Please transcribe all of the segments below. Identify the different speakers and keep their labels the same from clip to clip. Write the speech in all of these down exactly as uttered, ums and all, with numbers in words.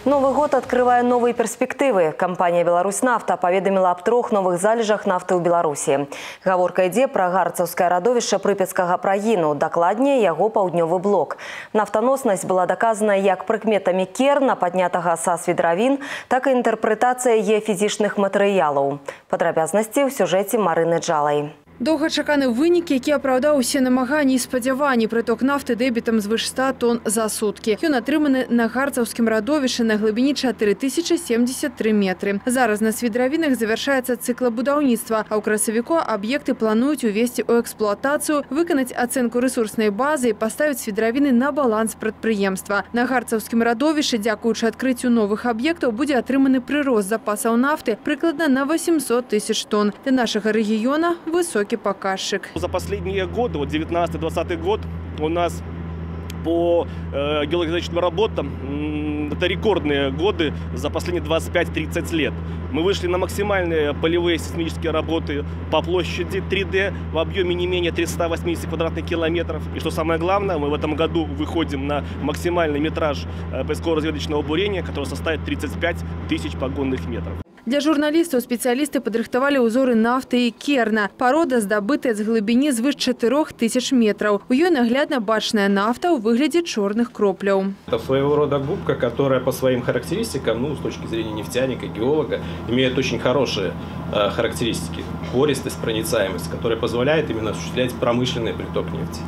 Speaker 1: Новый год открывае новые перспективы. Компания «Беларусьнафта» поведомила об трех новых залежах нафты ў Беларусі. Гаворка ідзе пра гарцаўскае радовішча прыпяцкага прагіну, дакладней яго паўднёвы блок. Нафтаноснасць была доказана як прыкметамі керна, паднятага са свідравін, так і інтэрпрэтацыя яе фізічных матэрыялаў. Падрабязнасці ў сюжэце Марыны Джалай.
Speaker 2: Доўгачаканы вынік, які апраўдаў усе намаганні і спадзяванні. Прыток нафты дэбітам звыш ста тонн за суткі. Ён атрыманы на гарцаўскім радовішчы на глыбіні чатыры тысячы семьдесят три метры. Зараз на свідравінах завяршаецца цыкла будаўніцтва, а ў красавіку аб'екты плануюць увесці ў эксплуатацыю, выканаць ацэнку рэсурснай базы і паставіць свідравіны на баланс прадпрыемства. На гарцаўскім радовішчы, дзякуючы адкрыццю новых аб'ектаў, будзе атрыманы прырост запасаў нафты прыкладна на восемьсот тысяч тонн. Для нашага рэгіёна высокі показчик.
Speaker 3: За последние годы, вот девятнадцатый двадцатый год, у нас по э, геологическим работам м, это рекордные годы за последние двадцать пять тридцать лет. Мы вышли на максимальные полевые сейсмические работы по площади три дэ в объеме не менее трёхсот восьмидесяти квадратных километров. И что самое главное, мы в этом году выходим на максимальный метраж э, поисково-разведочного бурения, который составит тридцать пять тысяч погонных метров.
Speaker 2: Для журналістаў спецыялісты падрыхтавалі ўзоры нафты і керна. Парода здабытая з глыбіні звыш чатырох тысяч метраў. У ёй наглядна бачная нафта ў выглядзе чорных кропляў.
Speaker 4: Это своего рода губка, которая по своим характеристикам, ну, с точки зрения нефтяника, геолога, имеет очень хорошие э, характеристики. Пористость, проницаемость, которая позволяет именно осуществлять промышленный приток нефти.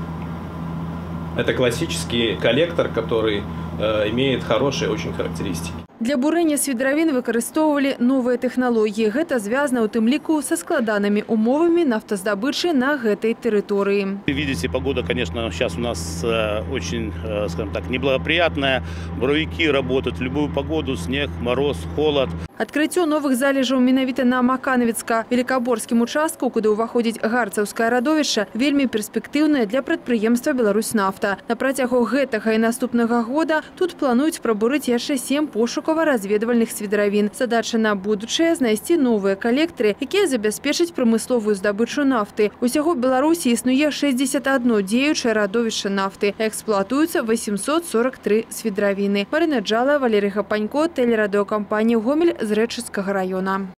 Speaker 4: Это классический коллектор, который э, имеет хорошие очень характеристики.
Speaker 2: Для бурэння свідравін выкарыстоўвалі новыя тэхналогіі. Гэта звязана ў тым ліку са складанымі умовамі нафтаздабычы на гэтай тэрыторыі.
Speaker 5: Вы видите, погода, конечно, сейчас у нас э, очень, э, скажем так, неблагоприятная. Буровики работают в любую погоду, снег, мороз, холод.
Speaker 2: Адкрыццё новых залежаў менавіта на Маканавіцка-Велікаборскім участку, куды ўваходзіць гарцаўскае радовішча, вельмі перспектыўнае для прадпрыемства «Беларусьнафта». На працягу гэтага і наступнага года тут плануюць прабурыць яшчэ сем пошукава-разведвальных свідравін. Задача на будучае знайсці новыя калектары, якія забяспечаць прамысловую здабычу нафты. Усяго ў Беларусі існуе шэсцьдзесят адно дзеючае радовішча нафты. Эксплуатуюцца восемьсот сорок три свідравіны. Марына Джалай, Валерий Гапанько, тэлерадыёкампанія «Гомель» з Рэчыцкага района.